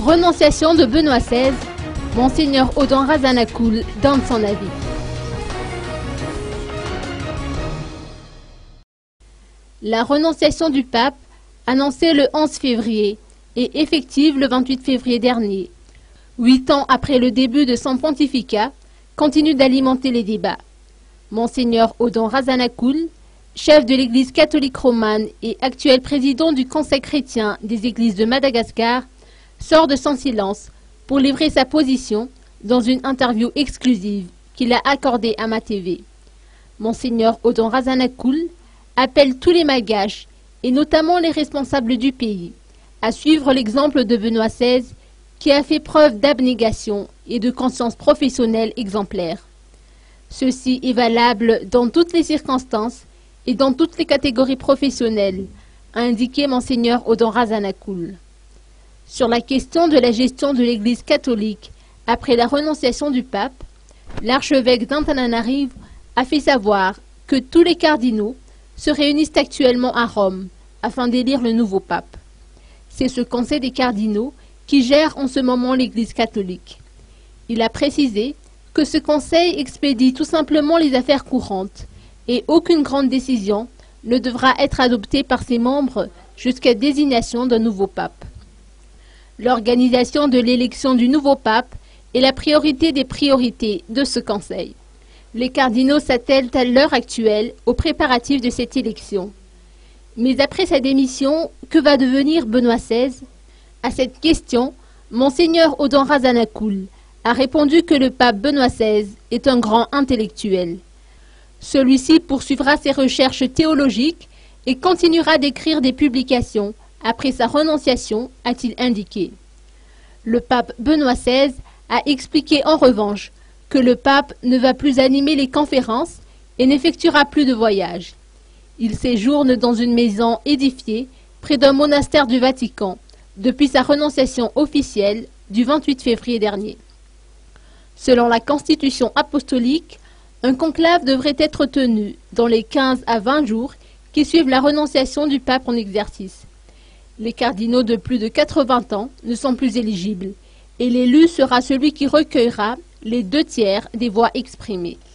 Renonciation de Benoît XVI, Monseigneur Odon Razanakoul donne son avis. La renonciation du pape, annoncée le 11 février, est effective le 28 février dernier. 8 ans après le début de son pontificat, continue d'alimenter les débats. Monseigneur Odon Razanakoul, chef de l'Église catholique romane et actuel président du Conseil chrétien des églises de Madagascar, sort de son silence pour livrer sa position dans une interview exclusive qu'il a accordée à MaTV. Monseigneur Odon Razanakoul appelle tous les Malgaches, et notamment les responsables du pays, à suivre l'exemple de Benoît XVI, qui a fait preuve d'abnégation et de conscience professionnelle exemplaire. Ceci est valable dans toutes les circonstances et dans toutes les catégories professionnelles, a indiqué Monseigneur Odon Razanakoul. Sur la question de la gestion de l'Église catholique après la renonciation du pape, l'archevêque d'Antananarivo a fait savoir que tous les cardinaux se réunissent actuellement à Rome afin d'élire le nouveau pape. C'est ce conseil des cardinaux qui gère en ce moment l'Église catholique. Il a précisé que ce conseil expédie tout simplement les affaires courantes et aucune grande décision ne devra être adoptée par ses membres jusqu'à désignation d'un nouveau pape. L'organisation de l'élection du nouveau pape est la priorité des priorités de ce conseil. Les cardinaux s'attellent à l'heure actuelle aux préparatifs de cette élection. Mais après sa démission, que va devenir Benoît XVI? À cette question, Monseigneur Odon Razanakoul a répondu que le pape Benoît XVI est un grand intellectuel. Celui-ci poursuivra ses recherches théologiques et continuera d'écrire des publications après sa renonciation, a-t-il indiqué. Le pape Benoît XVI a expliqué en revanche que le pape ne va plus animer les conférences et n'effectuera plus de voyages. Il séjourne dans une maison édifiée près d'un monastère du Vatican depuis sa renonciation officielle du 28 février dernier. Selon la Constitution apostolique, un conclave devrait être tenu dans les 15 à 20 jours qui suivent la renonciation du pape en exercice. Les cardinaux de plus de 80 ans ne sont plus éligibles et l'élu sera celui qui recueillera les 2 tiers des voix exprimées.